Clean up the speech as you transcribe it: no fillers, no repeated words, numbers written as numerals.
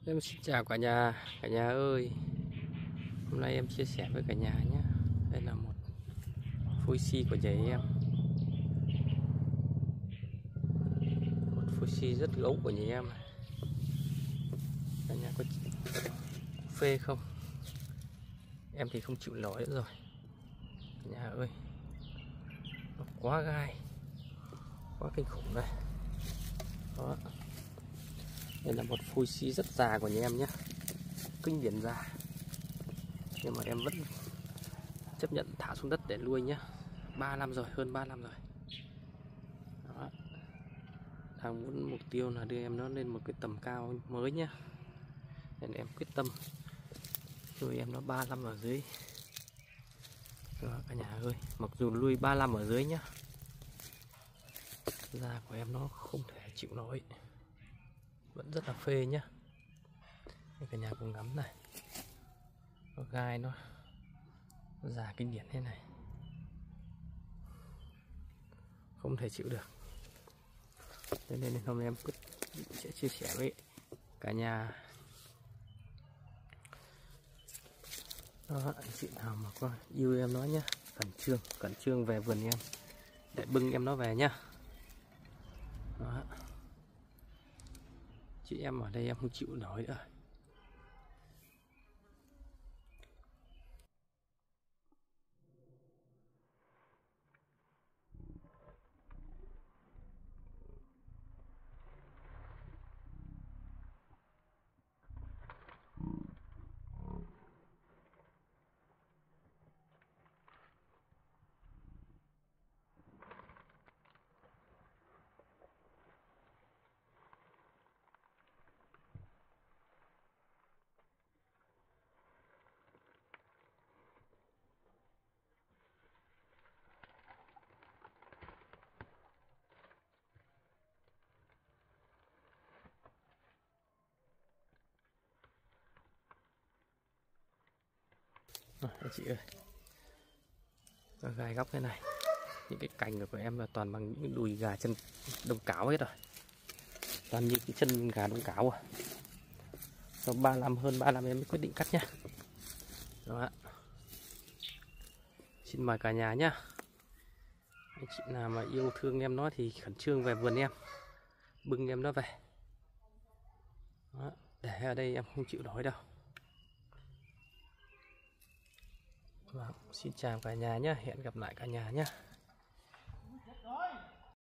Em xin chào cả nhà ơi. Hôm nay em chia sẻ với cả nhà nhé. Đây là một phôi xi của nhà em. Một phôi xi rất gấu của nhà em. Cả nhà có phê không? Em thì không chịu nổi nữa rồi. Cả nhà ơi, nó quá gai, quá kinh khủng đây. Đó. Đây là một phôi xi rất già của nhà em nhé. Kinh điển già. Nhưng mà em vẫn chấp nhận thả xuống đất để nuôi nhé. 3 năm rồi, hơn 3 năm rồi. Đó. Đang muốn mục tiêu là đưa em nó lên một cái tầm cao mới nhé. Nên em quyết tâm nuôi em nó 3 năm ở dưới. Đó, cả nhà ơi, mặc dù nuôi 3 năm ở dưới nhá, da của em nó không thể chịu nổi, vẫn rất là phê nhá. Cả nhà cùng ngắm này, nó gai nó già kinh điển thế này, không thể chịu được. Thế nên hôm nay em quyết sẽ chia sẻ với cả nhà. Đó, anh chị nào mà có yêu em nó nhá, khẩn trương về vườn em để bưng em nó về nhá. Đó. Chị em ở đây em không chịu nổi nữa. Anh chị ơi, nó gai góc thế này, những cái cành của em là toàn bằng những đùi gà chân đông cáo hết rồi, toàn như cái chân gà đông cáo à. Sau 3 năm, hơn 3 năm em mới quyết định cắt nhá. Đó. Xin mời cả nhà nhá. Anh chị nào mà yêu thương em nó thì khẩn trương về vườn em, bưng em nó về. Đó. Để ở đây em không chịu nổi đâu. Đó. Xin chào cả nhà nhé, hẹn gặp lại cả nhà nhé.